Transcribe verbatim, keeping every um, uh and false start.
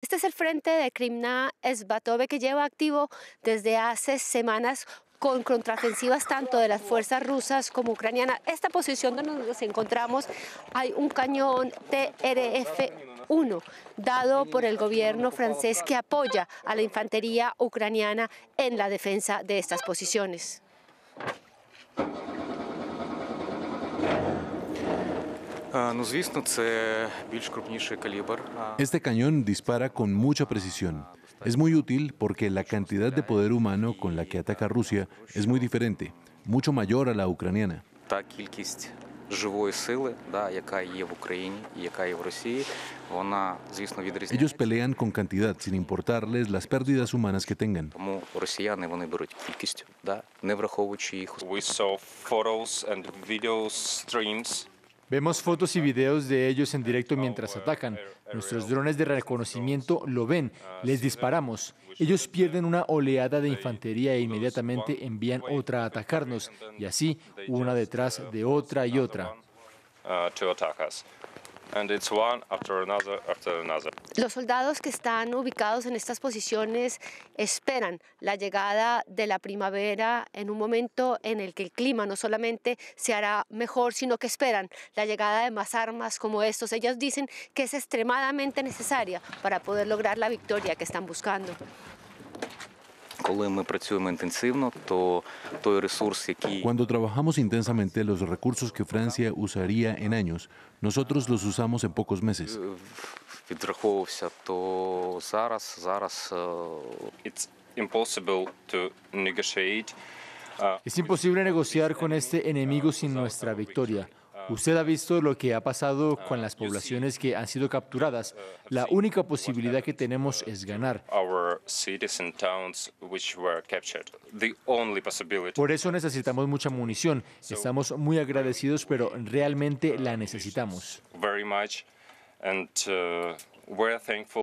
Este es el frente de Krymna Svatove, que lleva activo desde hace semanas con contraofensivas tanto de las fuerzas rusas como ucranianas. Esta posición donde nos encontramos hay un cañón T R F uno dado por el gobierno francés que apoya a la infantería ucraniana en la defensa de estas posiciones. Este cañón dispara con mucha precisión. Es muy útil porque la cantidad de poder humano con la que ataca Rusia es muy diferente, mucho mayor a la ucraniana. Ellos pelean con cantidad, sin importarles las pérdidas humanas que tengan. Vemos fotos y videos de ellos en directo mientras atacan. Nuestros drones de reconocimiento lo ven, les disparamos. Ellos pierden una oleada de infantería e inmediatamente envían otra a atacarnos, y así, una detrás de otra y otra. Los soldados que están ubicados en estas posiciones esperan la llegada de la primavera en un momento en el que el clima no solamente se hará mejor, sino que esperan la llegada de más armas como estos. Ellos dicen que es extremadamente necesaria para poder lograr la victoria que están buscando. Cuando trabajamos intensamente, los recursos que Francia usaría en años, nosotros los usamos en pocos meses. Es imposible negociar con este enemigo sin nuestra victoria. Usted ha visto lo que ha pasado con las poblaciones que han sido capturadas. La única posibilidad que tenemos es ganar. Por eso necesitamos mucha munición. Estamos muy agradecidos, pero realmente la necesitamos.